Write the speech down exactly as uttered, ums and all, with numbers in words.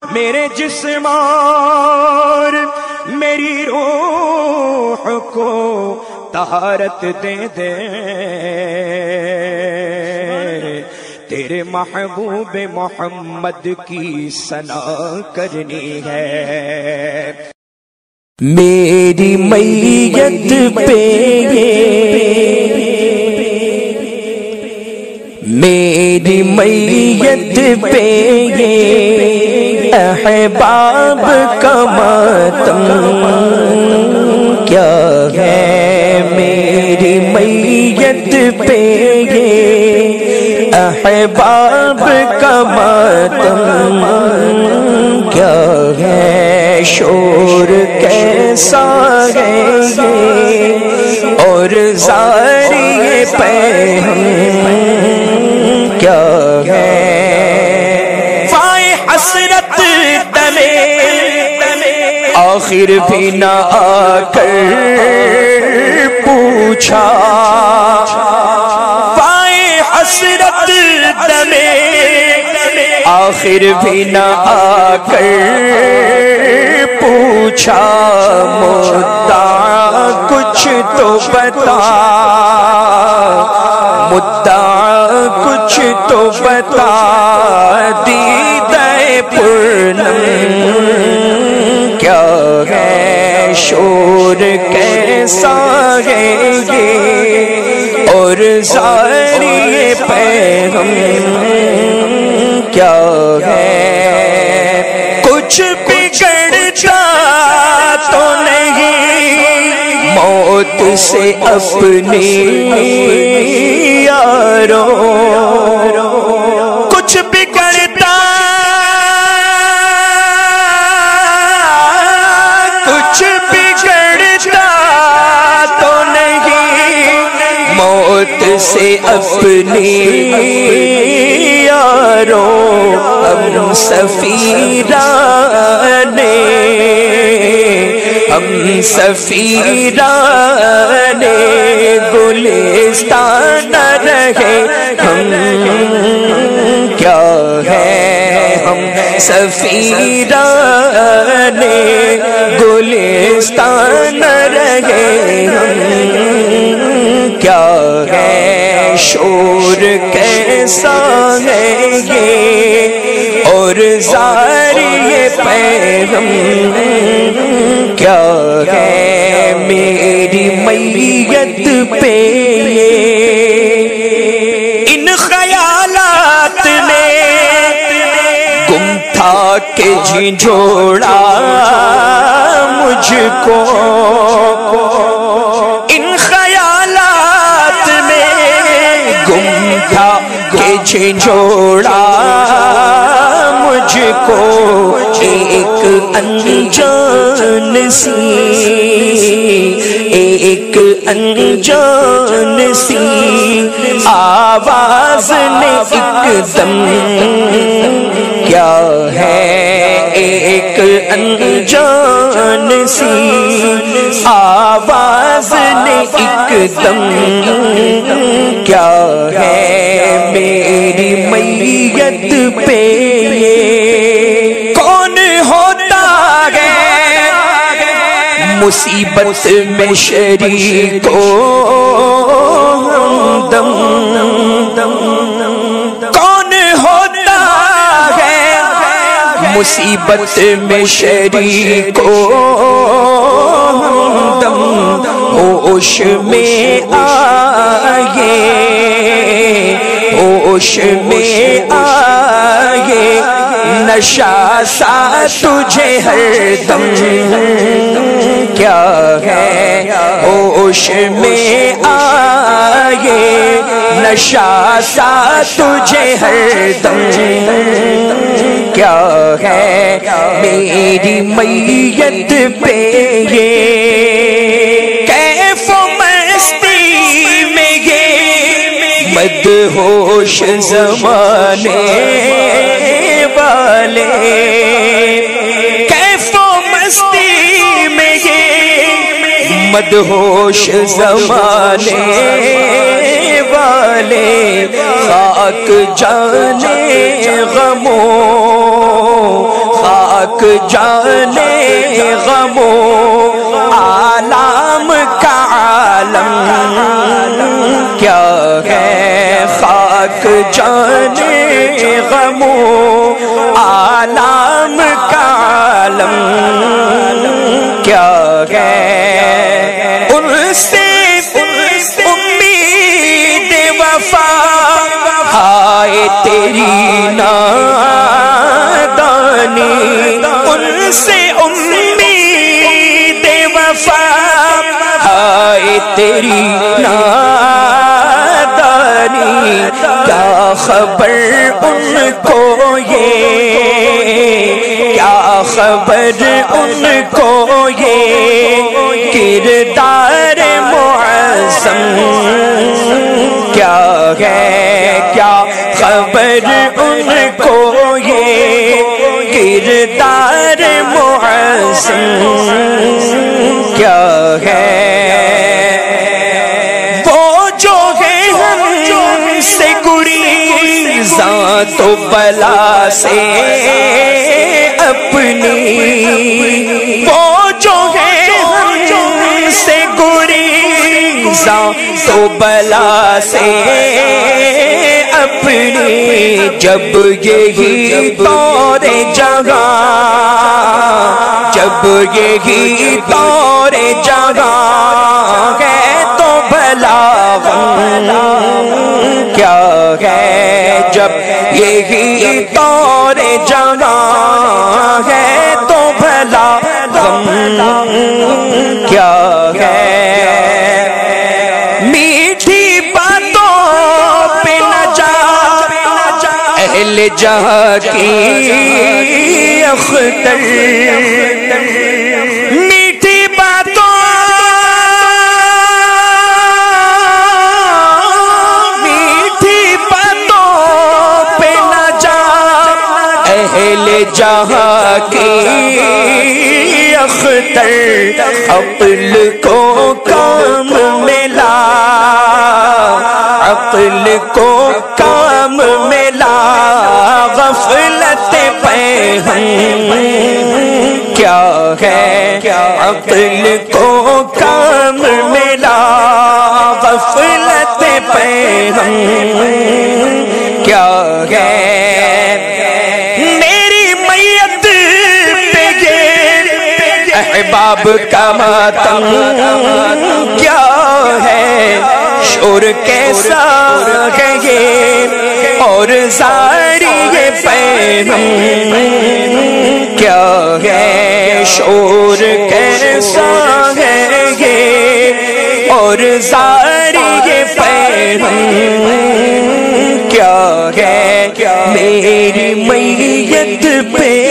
میرے جسم اور میری روح کو طہارت دے دے، تیرے محبوب محمد کی ثنا کرنی ہے۔ میری میت پہ میری میت پہ احباب کا ماتم کیا ہے، میری میت پہ احباب کا ماتم کیا ہے، شور کیسا ہے اور زاری پیغام کیا ہے، فائے حسرت تلے آخر بھی نہ آ کر پوچھا، فائے حسرت تلے آخر بھی نہ آ کر پوچھا، مدعا کچھ تو بتا، مدعا کچھ تو بتا، دیدہ پورنم کیا ہے، شور کیسا ہے یہ اور زاری پیغام کیا ہے، کچھ بگڑتا تو نہیں موت سے اپنی یارو، کچھ بگڑتا کچھ بگڑتا تو نہیں موت سے اپنی یارو، ہم سفیران ہم سفیران گلستان رہے، ہم کیا ہے، ہم سفیران گلستان رہے، ہم کیا ہے، شور کیسا ہے یہ اور زاری پیغام کیا ہے، میری میت پہ ان خیالات نے گم تھا کہ جھنجھوڑا مجھ کو، ان خیالات نے گم تھا کہ جھنجھوڑا مجھ کو، ایک انجان سی ایک انجان سی آواز نے ایک دم کیا ہے، ایک انجان سی آواز نے ایک دم کیا ہے، میری میت پہ کون ہوتا ہے مصیبت میں شریک کو ہمدم، کون ہوتا ہے مصیبت میں شریک کو ہمدم، ہوش میں آئے ہوش میں آئے نشہ سا تجھے ہر دم کیا ہے، ہوش میں آئے نشہ سا تجھے ہر دم کیا ہے، میری میت پہ یہ کیف و مستی میں یہ مدہوش زمانے والے، کیف و مستی میں یہ مدہوش زمانے والے، خاک جانے غموں خاک جانے غمو آلام کا عالم کیا ہے، خاک جانے غمو آلام کا عالم کیا ہے، ان سے امید وفا ہائے تیری نادانی، ان سے امید وفا ہائے تیری نادانی، کیا خبر ان کو یہ، کیا خبر ان کو یہ کردار معظم کیا ہے، کیا خبر ان کو یہ کردار معظم کیا ہے، وہ جو ہے ہم سے گریزاں تو بلا سے اپنی، وہ جو ہے ہم سے گریزاں تو بلا سے اپنی، جب یہی دور جہاں، جب یہی دور جہاں ہے تو بھلا کیا ہے، جب یہی دور جہاں ہے تو بھلا غم کیا ہے، میٹھی باتوں پہ نہ جا اہل جہاں کی اختر، میٹھی باتوں میٹھی باتوں پہ نہ جا اہل جہاں کی اختر، عقل کو کام میں لا، عقل کو کام میں لا، غفلت پہ ہم کیا ہے، عقل کو کام میں لا، غفلت پہ ہم کیا ہے، میری میت پہ یہ احباب کا ماتم کیا ہے، شور کیسا ہے یہ اور زاری یہ پیغام کیا ہے، شور کیسا ہے یہ اور زاری یہ پیغام کیا ہے، میری میت پہ